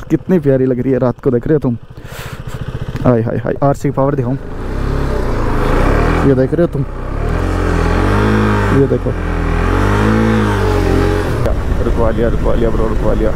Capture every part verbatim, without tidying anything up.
कितनी प्यारी लग रही है रात को, देख रहे हो तुम। हाय हाय हाय, आरसी पावर दिखाऊं, ये देख रहे हो तुम, ये देखो। रुकवा लिया रुकवा लिया ब्रो, रुकवा लिया।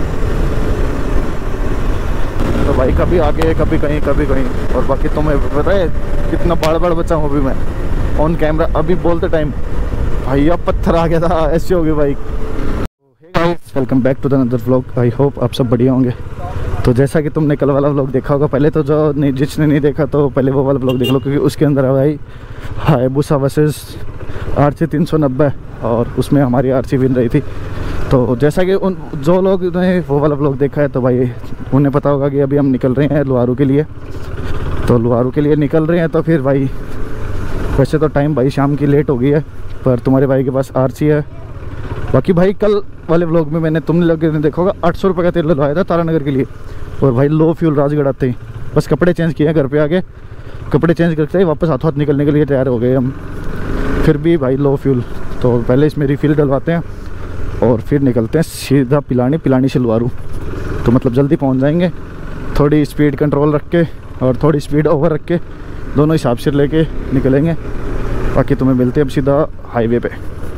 तो भाई कभी आगे कभी कहीं कभी कहीं। और बाकी तुम्हें पता है कितना बाड़ बाड़ बचा हूँ अभी मैं ऑन कैमरा। अभी बोलते टाइम भाई अब पत्थर आ गया था, ऐसे हो गई bike. Welcome back to the another vlog. I hope आप सब बढ़िया होंगे। तो जैसा कि तुमने कल वाला व्लॉग देखा होगा, पहले तो जो नहीं जिसने नहीं देखा तो पहले वो वाला व्लॉग देख लो, क्योंकि उसके अंदर है भाई हायाबुसा वर्सेस आर सी तीन सौ नब्बे और उसमें हमारी आर सी विन रही थी। तो जैसा कि उन जो लोग ने वो वाला व्लॉग देखा है तो भाई उन्हें पता होगा कि अभी हम निकल रहे हैं लुआरू के लिए। तो लुआरू के लिए निकल रहे हैं तो फिर भाई वैसे तो टाइम भाई शाम की लेट हो गई है, पर तुम्हारे भाई के पास आर सी है। बाकी भाई कल वाले व्लॉग में मैंने तुमने लोग ने देखा होगा आठ सौ रुपये का तेल लगवाया था तारानगर के लिए, और भाई लो फ्यूल राजगढ़ आते ही बस कपड़े चेंज किए घर पे आके, कपड़े चेंज करते ही वापस हाथों हाथ निकलने के लिए तैयार हो गए हम। फिर भी भाई लो फ्यूल, तो पहले इसमें रिफिल डलवाते हैं और फिर निकलते हैं सीधा पिलानी, पिलानी से लुआरू। तो मतलब जल्दी पहुंच जाएंगे। थोड़ी स्पीड कंट्रोल रख के और थोड़ी स्पीड ओवर रख के दोनों हिसाब से लेके निकलेंगे। बाकी तुम्हें मिलते हैं अब सीधा हाईवे पे।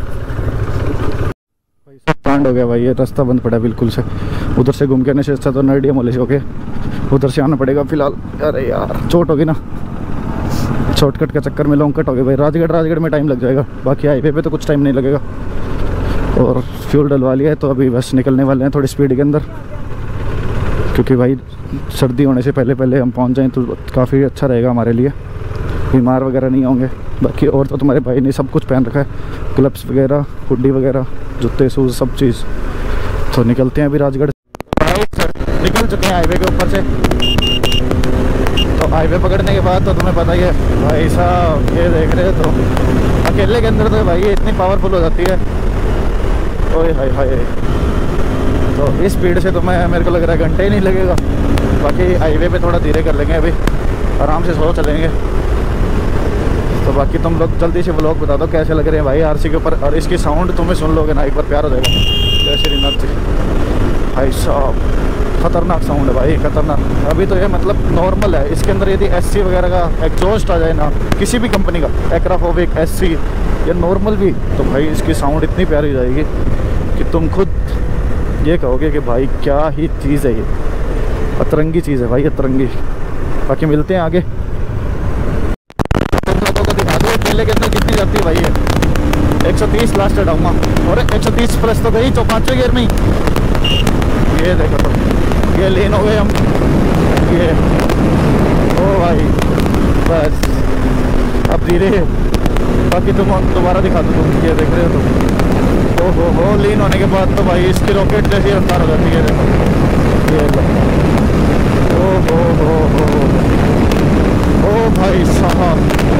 भाई सब कांड हो गया भाई, ये रास्ता बंद पड़ा बिल्कुल से। उधर से घूम के आने से अच्छा तो नरडिया मोले से होके उधर से आना पड़ेगा फिलहाल। अरे यार चोट होगी ना, शॉर्टकट के चक्कर में लॉन्ग कट हो गया भाई। राजगढ़ राजगढ़ में टाइम लग जाएगा, बाकी हाईवे पे तो कुछ टाइम नहीं लगेगा। और फ्यूल डलवा लिया है तो अभी बस निकलने वाले हैं थोड़ी स्पीड के अंदर, क्योंकि भाई सर्दी होने से पहले पहले हम पहुंच जाएं तो काफ़ी अच्छा रहेगा हमारे लिए, बीमार वगैरह नहीं होंगे। बाकी और तो तुम्हारे भाई ने सब कुछ पहन रखा है, ग्लव्स वगैरह, हुडी वगैरह, जूते शूज़ सब चीज़। तो निकलते हैं अभी राजगढ़। निकल चुके हैं हाईवे के ऊपर से। तो हाईवे पकड़ने के बाद तो तुम्हें पता ही है भाई साहब, ये देख रहे हो तो अकेले के अंदर तो भाई इतनी पावरफुल हो जाती है। ओए हाय हाय, तो इस स्पीड से तो मैं मेरे को लग रहा है घंटे ही नहीं लगेगा। बाकी हाईवे पे थोड़ा धीरे कर लेंगे, अभी आराम से स्लो चलेंगे। तो बाकी तुम लोग जल्दी से व्लॉग बता दो कैसे लग रहे हैं भाई आरसी के ऊपर, और इसकी साउंड तुम्हें सुन लोगे ना एक बार प्यार हो जाएगा। जय श्रीनाथ जी भाई साहब, खतरनाक साउंड है भाई, खतरनाक। अभी तो ये मतलब नॉर्मल है, इसके अंदर यदि एससी वगैरह का एग्जॉस्ट आ जाए ना किसी भी कंपनी का, एक्राफोबिक, एससी या नॉर्मल भी, तो भाई इसकी साउंड इतनी प्यारी हो जाएगी कि तुम खुद ये कहोगे कि भाई क्या ही चीज़ है ये, अतरंगी चीज़ है भाई, अतरंगी। बाकी मिलते हैं आगे। तुम लोगों को दिखा दो पहले के अंदर कितनी जाती है भाई ये। एक सौ तीस लास्ट हटाऊँगा, और एक सौ तीस प्लस तो गई तो पाँचवें गियर में ही। ये देखो तो ये लेन हो गए हम, ये ओ भाई बस अब धीरे। बाकी तुम दोबारा दिखा दो तुम, ये देख रहे हो तुम। ओ हो हो लीन होने के बाद तो भाई इसकी रॉकेट जैसी रफ्तार हो जाती है, देखो ये लो। ओ हो हो हो ओ भाई साहब,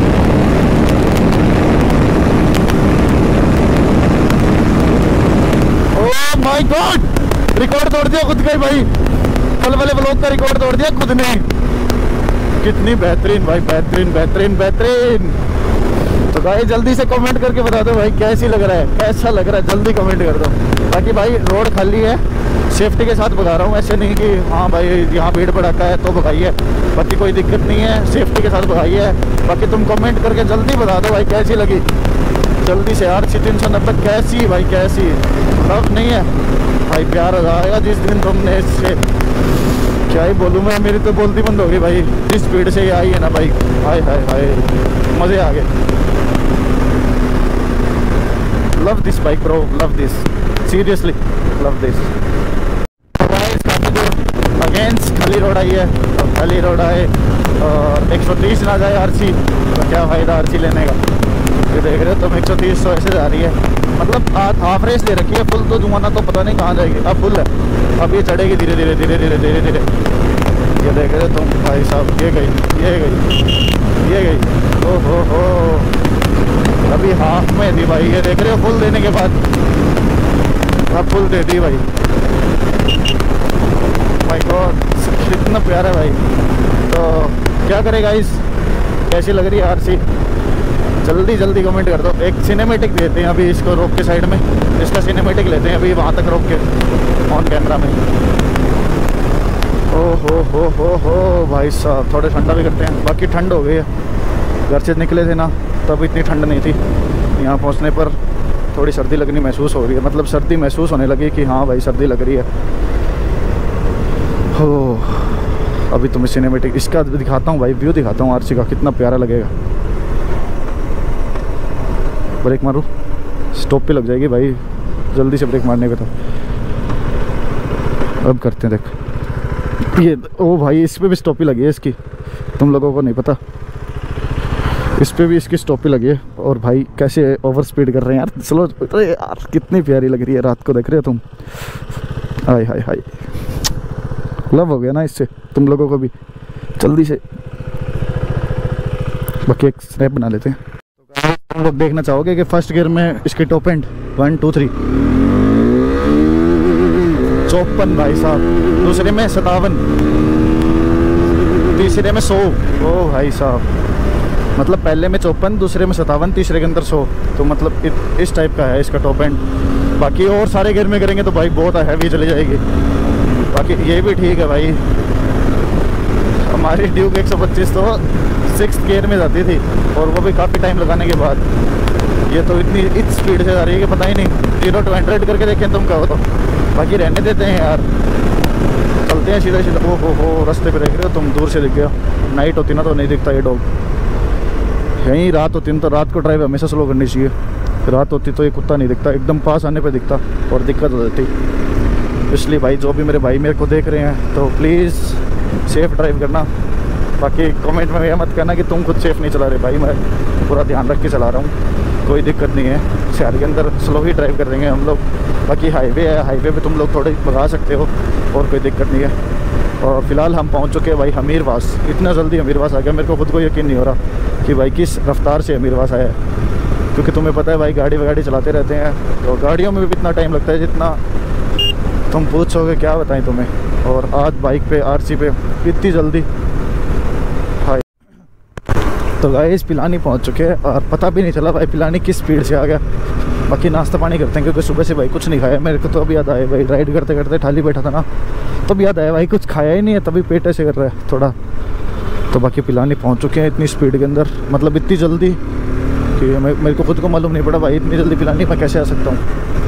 ओ माय गॉड, रिकॉर्ड तोड़ दिया खुद का ही भाई, कल वाले ब्लॉग का रिकॉर्ड तोड़ दिया खुद ने। कितनी बेहतरीन भाई, बेहतरीन बेहतरीन बेहतरीन। तो भाई जल्दी से कमेंट करके बता दो भाई कैसी लग रहा है, कैसा लग रहा है, जल्दी कमेंट कर दो। बाकी भाई रोड खाली है, सेफ्टी के साथ भगा रहा हूँ, ऐसे नहीं कि हाँ भाई यहाँ भीड़ भड़ाका है तो भगाइए। बाकी कोई दिक्कत नहीं है, सेफ्टी के साथ भगाइए। बाकी तुम कमेंट करके जल्दी बता दो भाई कैसी लगी, जल्दी से। आर सी तीन सौ नब्बे कैसी भाई, कैसी सब नहीं है भाई, प्यार आ जाएगा जिस दिन तुमने इससे, क्या ही बोलूँ मैं, मेरी तो बोलती बंद हो गई भाई, जिस स्पीड से ये आई है ना भाई, हाय हाय हाय मज़े आ गए। Love this bike bro, love this, seriously love this. Against खाली रोड आई है, खाली रोड आए और एक सौ तीस ना जाए आरसी तो क्या फ़ायदा आरसी लेने का। ये देख रहे हो तुम एक सौ तीस सौ ऐसे जा रही है, मतलब हाफ रेस ले रखी है। फुल तो जुमाना तो पता नहीं कहाँ जाएगी, अब फुल है, अब ये चढ़ेगी धीरे धीरे धीरे धीरे धीरे धीरे। ये देख रहे हो तुम भाई साहब, ये गई ये गई ये गई, ओ हो हो अभी हाफ में थी भाई, ये देख रहे हो फुल देने के बाद अब फुल दे दी भाई। माय गॉड कितना प्यारा है भाई। तो क्या करेगा इस, कैसी लग रही है आरसी, जल्दी जल्दी कमेंट कर दो। एक सिनेमेटिक देते हैं अभी इसको रोक के साइड में, इसका सिनेमेटिक लेते हैं अभी वहाँ तक रोक के ऑन कैमरा में। ओ हो हो हो हो भाई साहब, थोड़े ठंडा भी करते हैं। बाकी ठंड हो गई है, घर से निकले थे ना तब इतनी ठंड नहीं थी। यहाँ पहुँचने पर थोड़ी सर्दी लगनी महसूस हो रही है, मतलब सर्दी महसूस होने लगी कि हाँ भाई सर्दी लग रही है। हो अभी तुम्हें सिनेमेटिक इसका दिखाता हूँ भाई, व्यू दिखाता हूँ आरसी का, कितना प्यारा लगेगा। ब्रेक मारूँ, स्टॉप पे लग जाएगी भाई, जल्दी से ब्रेक मारने पे। तो अब करते हैं, देख ये, ओ भाई इस पे भी स्टॉप ही लगी है इसकी, तुम लोगों को नहीं पता, इस पे भी इसकी स्टॉप ही लगी है। और भाई कैसे ओवर स्पीड कर रहे हैं यार, स्लो। अरे यार कितनी प्यारी लग रही है, रात को देख रहे हो तुम, हाय हाय हाय, लव हो गया ना इससे तुम लोगों को भी। जल्दी से बाकी एक स्नैप बना लेते हैं। तो तुम लोग देखना चाहोगे कि फर्स्ट गियर में इसके top end one two three चौपन भाई साहब, दूसरे में सतावन, तीसरे में सौ। ओ भाई साहब, मतलब पहले में चौपन, दूसरे में सतावन, तीसरे के अंदर सौ। तो मतलब इत, इस टाइप का है इसका टॉप एंड। बाकी और सारे गियर में करेंगे तो भाई बहुत हैवी चली जाएगी। बाकी ये भी ठीक है भाई, हमारी ड्यूक एक सौ पच्चीस तो सिक्स गियर में जाती थी, और वो भी काफ़ी टाइम लगाने के बाद। ये तो इतनी इस स्पीड से जा रही है कि पता ही नहीं। जीरो टू हंड्रेड करके देखें तुम कहो तो, बाकी रहने देते हैं यार, चलते हैं सीधा सीधा। ओ हो हो, रास्ते पे देख रहे हो तुम, दूर से दिख गया। नाइट होती ना तो नहीं दिखता ये डॉग, यहीं रात होती ना तो रात को ड्राइव हमेशा स्लो करनी चाहिए। रात होती तो ये कुत्ता नहीं दिखता, एकदम पास आने पे दिखता और दिक्कत हो जाती। इसलिए भाई जो भी मेरे भाई मेरे को देख रहे हैं तो प्लीज़ सेफ़ ड्राइव करना। बाकी कमेंट में यह मत कहना कि तुम खुद सेफ़ नहीं चला रहे, भाई मैं पूरा ध्यान रख के चला रहा हूँ, कोई दिक्कत नहीं है। शहर के अंदर स्लो ही ड्राइव कर देंगे हम लोग। बाकी हाईवे है, हाईवे पे तुम लोग थोड़े भगा सकते हो और कोई दिक्कत नहीं है। और फिलहाल हम पहुंच चुके हैं भाई हमीरवास। इतना जल्दी हमीरवास आ गया, मेरे को खुद को यकीन नहीं हो रहा कि भाई किस रफ्तार से हमीरवास आया है। क्योंकि तुम्हें पता है भाई गाड़ी वगाड़ी चलाते रहते हैं तो गाड़ियों में भी इतना टाइम लगता है जितना तुम पूछोगे क्या बताएं तुम्हें। और आज बाइक पे आरसी पे इतनी जल्दी। हाय तो गाइस पिलानी पहुंच चुके हैं और पता भी नहीं चला भाई पिलानी किस स्पीड से आ गया। बाकी नाश्ता पानी करते हैं क्योंकि सुबह से भाई कुछ नहीं खाया। मेरे को तो अभी याद आया भाई, राइड करते करते ठाली बैठा था ना, तब याद आया भाई कुछ खाया ही नहीं है, तभी पेट ऐसे कर रहा है थोड़ा। तो बाकी पिलानी पहुंच चुके हैं इतनी स्पीड के अंदर, मतलब इतनी जल्दी कि मैं मेरे को खुद को मालूम नहीं पड़ा भाई इतनी जल्दी पिलानी मैं कैसे आ सकता हूँ।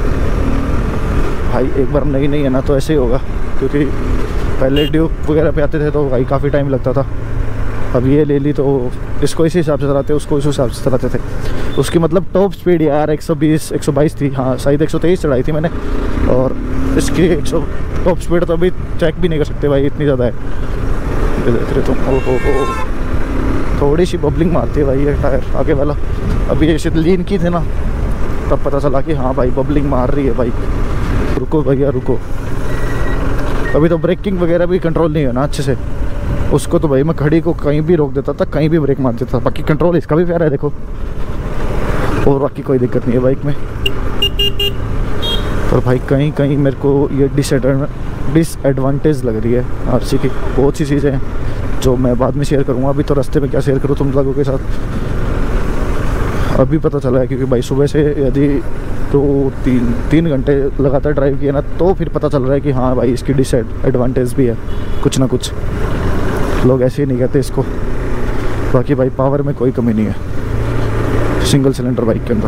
भाई एक बार नई नहीं है ना तो ऐसे ही होगा, क्योंकि पहले ड्यूक वगैरह पे आते थे तो भाई काफ़ी टाइम लगता था। अब ये ले ली तो इसको इसी हिसाब से चलाते, उसको इस हिसाब से चलाते थे। उसकी मतलब टॉप स्पीड यार एक सौ बीस एक सौ बाईस थी, हाँ शायद एक सौ तेईस चढ़ाई थी मैंने। और इसकी एक सौ टॉप स्पीड तो अभी चेक भी नहीं कर सकते भाई, इतनी ज़्यादा है। देख रहे तुम, ओ हो हो थोड़ी सी बबलिंग मारती है भाई ये टायर आगे वाला। अभी ये लीन की थे ना तब पता चला कि हाँ भाई बबलिंग मार रही है बाइक। रुको भैया रुको, अभी तो ब्रेकिंग वगैरह भी कंट्रोल नहीं है ना अच्छे से। उसको तो भाई मैं खड़ी को कहीं भी रोक देता था, कहीं भी ब्रेक मार देता था। बाकी कंट्रोल इसका भी प्यारा है देखो, और बाकी कोई दिक्कत नहीं है बाइक में। पर भाई कहीं कहीं मेरे को ये डिसएडवांटेज लग रही है आरसी की। बहुत सी चीज़ें हैं जो मैं बाद में शेयर करूँगा, अभी तो रास्ते में क्या शेयर करूँ तुम लोगों के साथ। अभी पता चला है क्योंकि भाई सुबह से यदि तो तीन तीन घंटे लगातार ड्राइव किया ना तो फिर पता चल रहा है कि हाँ भाई इसकी डिसएडवांटेज भी है कुछ ना कुछ। लोग ऐसे ही नहीं कहते इसको। बाकी भाई पावर में कोई कमी नहीं है सिंगल सिलेंडर बाइक के अंदर।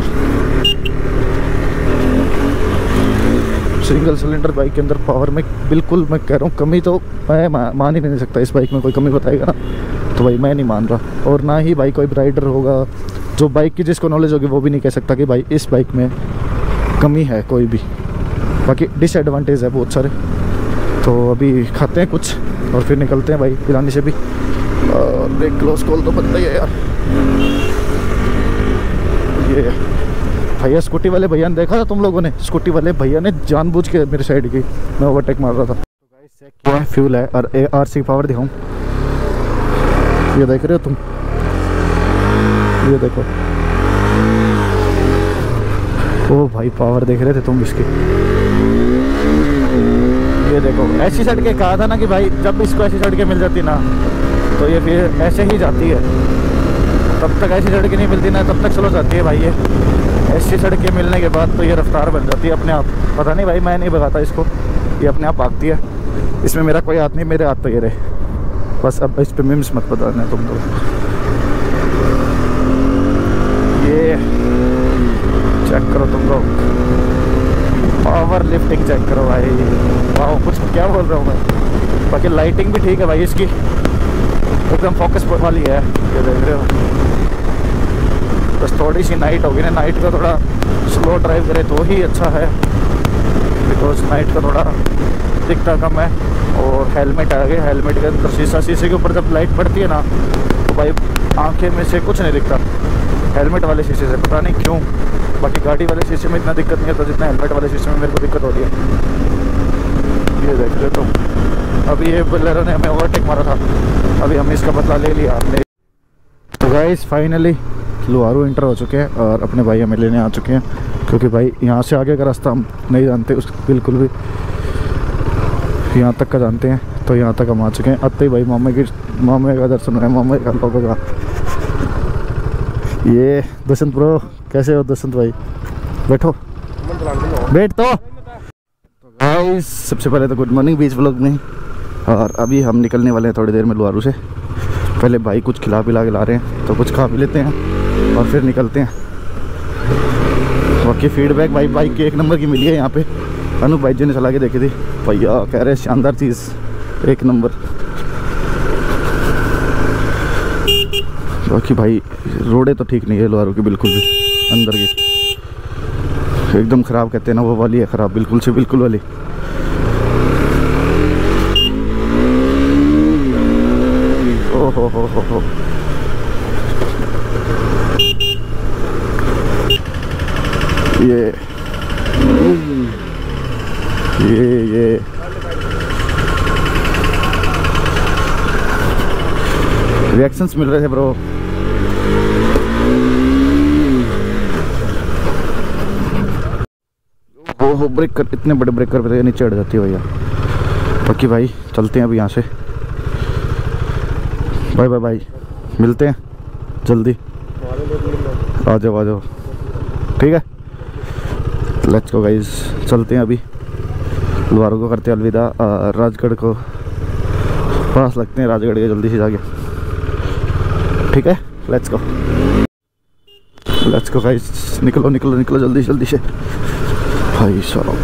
सिंगल सिलेंडर बाइक के अंदर पावर में बिल्कुल मैं कह रहा हूँ कमी तो मैं मान ही नहीं सकता। इस बाइक में कोई कमी बताएगा ना तो भाई मैं नहीं मान रहा, और ना ही भाई कोई राइडर होगा जो बाइक की जिसको नॉलेज होगी वो भी नहीं कह सकता कि भाई इस बाइक में कमी है कोई भी। बाकी डिसएडवांटेज है बहुत सारे। तो अभी खाते हैं कुछ और फिर निकलते हैं भाई पिलानी से भी। और एक क्लोज कॉल तो बनता ही है यार। ये भैया स्कूटी वाले भैया ने देखा था तुम लोगों ने, स्कूटी वाले भैया ने जानबूझ के मेरे साइड की, मैं ओवरटेक मार रहा था। तो गाइस चेक किया फ्यूल है और आरसी पावर दिखाऊं, ये देख रहे हो तुम, ये देखो। ओ भाई पावर देख रहे थे तुम इसकी, ये देखो। ऐसी सड़कें कहा था ना कि भाई जब इसको ऐसी सड़कें मिल जाती ना तो ये फिर ऐसे ही जाती है। तब तक ऐसी सड़कें नहीं मिलती ना तब तक स्लो जाती है भाई ये। ऐसी सड़कें मिलने के बाद तो ये रफ्तार बन जाती है अपने आप। पता नहीं भाई मैं नहीं भगाता इसको, ये अपने आप भागती है। इसमें मेरा कोई हाथ नहीं, मेरे हाथ तो ये रहे बस। अब इस पे मीम्स मत बताना तुम तो। ये चेक करो तुम लोग, पावर लिफ्टिंग चेक करो भाई। वाह, कुछ क्या बोल रहा हूँ मैं। बाकी लाइटिंग भी ठीक है भाई इसकी, एकदम फोकस वाली है, ये देख रहे हो। बस थोड़ी सी नाइट होगी ना, नाइट का थोड़ा स्लो ड्राइव करे तो ही अच्छा है, बिकॉज नाइट का थोड़ा दिखता कम है। और हेलमेट आ गया, हेलमेट के अंदर शीशा, शीशे के ऊपर जब लाइट पड़ती है ना तो भाई आंखें में से कुछ नहीं दिखता हेलमेट वाले शीशे से, पता नहीं क्यों। बाकी गाड़ी वाले शीशे में इतना दिक्कत नहीं होता जितना हेलमेट वाले शीशे में मेरे को दिक्कत हो रही है। ये देख रहे तुम, अभी ये बोलेरो ने हमें ओवरटेक मारा था, अभी हमने इसका बदला ले लिया हमने। तो गाइस फाइनली लुहारू इंटर हो चुके हैं और अपने भाई हमें लेने आ चुके हैं, क्योंकि भाई यहाँ से आगे का रास्ता हम नहीं जानते उस बिल्कुल भी, यहाँ तक का जानते हैं। तो यहाँ तक हम आ चुके हैं। अब तो भाई मामे की मामे का दर्शन है, मामे का लोगों का। ये दशंत ब्रो, कैसे हो दशंत भाई? बैठो, बैठ तो। गाइस सबसे पहले तो गुड मॉर्निंग बीच ब्लॉग में। और अभी हम निकलने वाले हैं थोड़ी देर में लुहारू से। पहले भाई कुछ खिला पिला के ला रहे हैं, तो कुछ खा भी लेते हैं और फिर निकलते हैं। बाकी फीडबैक भाई बाइक की एक नंबर की मिली है यहाँ पे। अनु भाई जी ने चला के देखी थी, भैया कह रहे शानदार चीज़, एक नंबर। बाकी भाई रोडें तो ठीक नहीं है लुहारू की बिल्कुल भी, अंदर की एकदम ख़राब कहते हैं ना, वो वाली है ख़राब, बिल्कुल से बिल्कुल वाली। ओ हो हो हो हो ये ये ये रिएक्शंस मिल रहे थे ब्रो। वो हो ब्रेकर, इतने बड़े ब्रेकर पे नीचे चढ़ जाती है भैया। बाकी भाई चलते हैं अभी यहाँ से। बाय बाय बाय, मिलते हैं जल्दी। आ जाओ आ जाओ, ठीक है लेट्स गो गाइस, चलते हैं अभी। लुहारू को करते हैं अलविदा, राजगढ़ को पास लगते हैं राजगढ़ के जल्दी से जाके, ठीक है let's go let's go guys. निकलो निकलो निकलो जल्दी जल्दी से भाई साहब।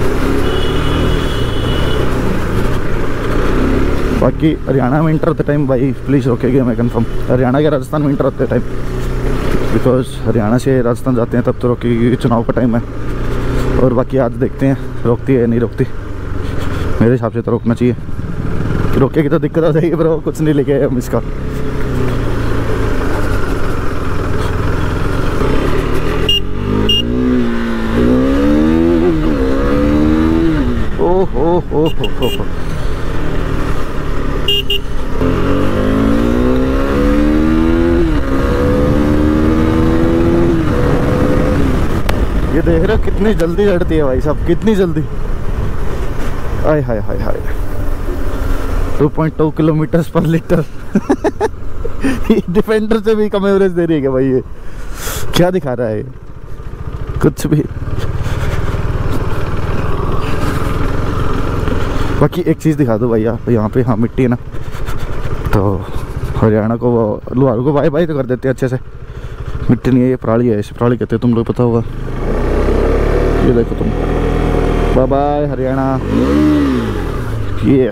बाकी हरियाणा में इंटर होते टाइम भाई प्लीज़ रोकेगा मैं कंफर्म, हरियाणा के राजस्थान में इंटर होते टाइम, बिकॉज हरियाणा से राजस्थान जाते हैं तब तो रोकेगी क्योंकि चुनाव का टाइम है। और बाकी आज देखते हैं रोकती है या नहीं रोकती, मेरे हिसाब से तो रोकना चाहिए। रोकेगी तो दिक्कत आ जाएगी ब्रो, कुछ नहीं लेके आए हम इसका। ओ हो हो हो हो हो ये देख रहे हो कितनी जल्दी चढ़ती है भाई साहब, कितनी जल्दी। आय हाय हाय हाय, two point two kilometre per litre. Defender से भी कम एवरेज दे रही है क्या भाई? ये क्या दिखा रहा है कुछ भी। बाकी एक चीज़ दिखा दो भैया, यहाँ पे हाँ मिट्टी है ना, तो हरियाणा को वो लुहारू को बाय बाय तो कर देते हैं अच्छे से। मिट्टी नहीं है ये, पराली है, इसे पराली कहते हैं, तुम लोग पता होगा। ये देखो तुम, बाय बाय हरियाणा। ये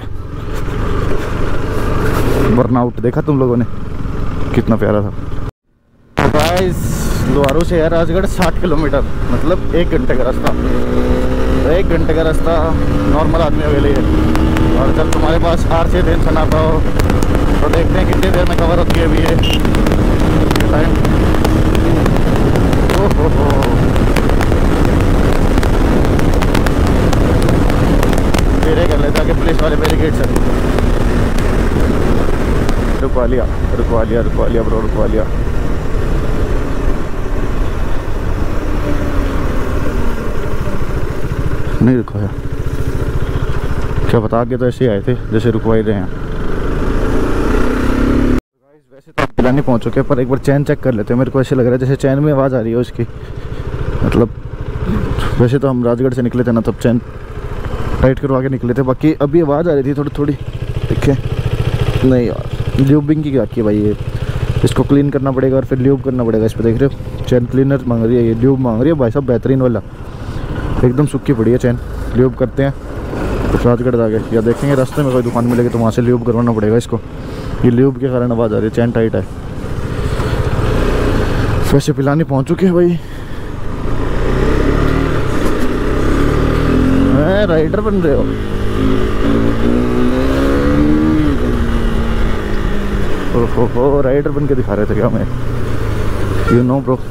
बर्नआउट देखा तुम लोगों ने, कितना प्यारा था। गाइस लुहारू से है राजगढ़ साठ किलोमीटर, मतलब एक घंटे का रास्ता। एक घंटे का रास्ता नॉर्मल आदमी के लिए, और जब तुम्हारे पास आर से टेंशन आता हो तो देखते हैं कितनी देर में कवर होती है अभी ये टाइम। ओ हो हो मेरे कर लेता कि पुलिस वाले बैरिकेड से रुकवा लिया रुकवा लिया रुकवा लिया ब्रो रुकवा लिया। नहीं रुकवाया, क्या बता, आगे तो ऐसे ही आए थे जैसे रुकवा ही रहे हैं। वैसे तो पिलानी पहुंच चुके हैं, पर एक बार चैन चेक कर लेते हैं। मेरे को ऐसे लग रहा है जैसे चैन में आवाज़ आ रही है उसकी, मतलब वैसे तो हम राजगढ़ से निकले थे ना, तब चैन टाइट करवा के निकले थे। बाकी अभी आवाज़ आ रही थी थोड़ी थोड़ी, देखिए नहीं यार ल्यूबिंग की क्या की है भाई, ये इसको क्लीन करना पड़ेगा और फिर ल्यूब करना पड़ेगा इस पर। देख रहे हो चैन क्लीनर मांग रही है, ये ल्यूब मांग रही है भाई साहब, बेहतरीन वाला, एकदम सूखी पड़ी है चैन। ल्यूब करते हैं तो राजगढ़ आगे, या देखेंगे रास्ते में कोई दुकान मिलेगी तो वहाँ से ल्यूब करवाना पड़ेगा इसको। ये ल्यूब के कारण आवाज़ आ रही है, चैन टाइट है। वैसे पिलानी पहुँच चुके हैं भाई, राइडर बन रहे हो। ओहो हो, राइडर बन के दिखा रहे थे क्या मैं, यू नो ब्रो।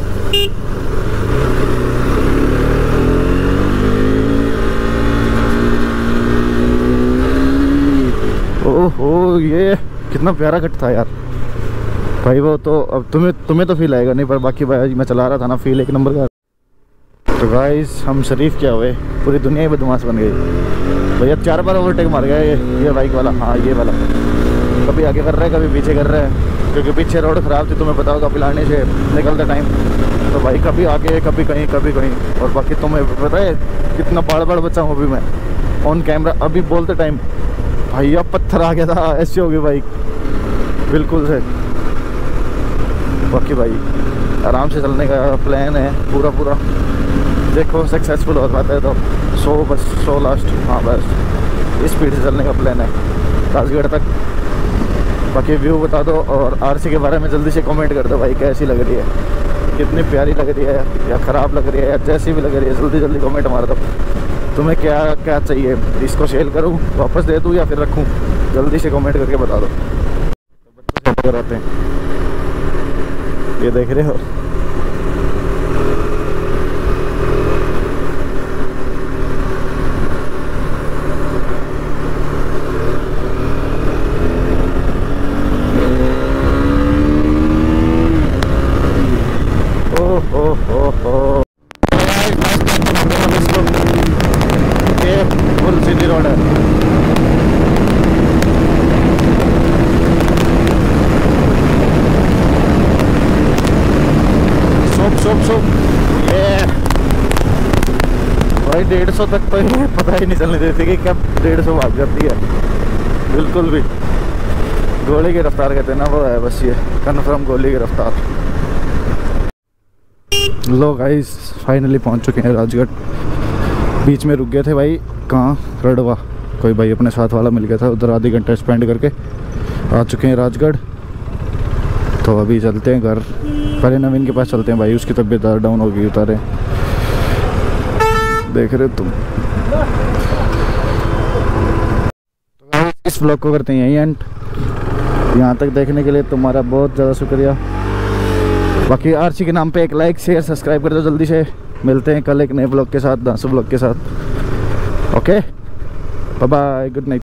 ओहो ये कितना प्यारा कट था यार भाई, वो तो अब तुम्हें तुम्हें तो फील आएगा नहीं, पर बाकी भाई मैं चला रहा था ना, फील एक नंबर का। तो गाइस हम शरीफ क्या हुए, पूरी दुनिया ही बदमाश बन गई भैया। चार बार ओवरटेक मार गया ये ये बाइक वाला, हाँ ये वाला। कभी आगे कर रहा है कभी पीछे कर रहा है, क्योंकि पीछे रोड ख़राब थी, तुम्हें पता होगा पिलाने से निकलते टाइम। तो भाई कभी आगे कभी कहीं कभी कहीं। और बाकी तुम्हें पता है कितना बाड़ बाड़ बचा हूँ अभी मैं ऑन कैमरा। अभी बोलते टाइम भैया पत्थर आ गया था, ऐसी होगी बाइक बिल्कुल से। बाकी भाई आराम से चलने का प्लान है पूरा पूरा, देखो सक्सेसफुल हो पाता है तो सौ बस सौ लास्ट, हाँ बस स्पीड से चलने का प्लान है राजगढ़ तक। बाकी व्यू बता दो और आरसी के बारे में जल्दी से कमेंट कर दो भाई, कैसी लग रही है, कितनी प्यारी लग रही है या ख़राब लग रही है या जैसी भी लग रही है, जल्दी जल्दी कमेंट मार दो। तुम्हें क्या क्या चाहिए, इसको सेल करूँ वापस दे दूँ या फिर रखूँ, जल्दी से कमेंट करके बता दो। तो बच्चे कराते हैं, ये देख रहे हो भाई डेढ़ सौ तक तो ये पता ही नहीं चलने देती कि कब डेढ़ सौ भाग जाती है, बिल्कुल भी। गोली की रफ्तार कहते हैं ना, वो है बस ये कन्फर्म गोली की रफ्तार। लो गाइस फाइनली पहुंच चुके हैं राजगढ़। बीच में रुक गए थे भाई, कहाँ रड़वा, कोई भाई अपने साथ वाला मिल गया था, उधर आधे घंटे स्पेंड करके आ चुके हैं राजगढ़। तो अभी चलते हैं घर, पहले नवीन के पास चलते हैं भाई, उसकी तबीयत डाउन हो गई, उतारे देख रहे तुम। तो इस ब्लॉग को करते हैं यहीं एंड। यहाँ तक देखने के लिए तुम्हारा बहुत ज़्यादा शुक्रिया। बाकी आरसी के नाम पे एक लाइक शेयर सब्सक्राइब कर दो जल्दी से। मिलते हैं कल एक नए ब्लॉग के साथ, दांसू ब्लॉग के साथ। Okay bye bye, good night.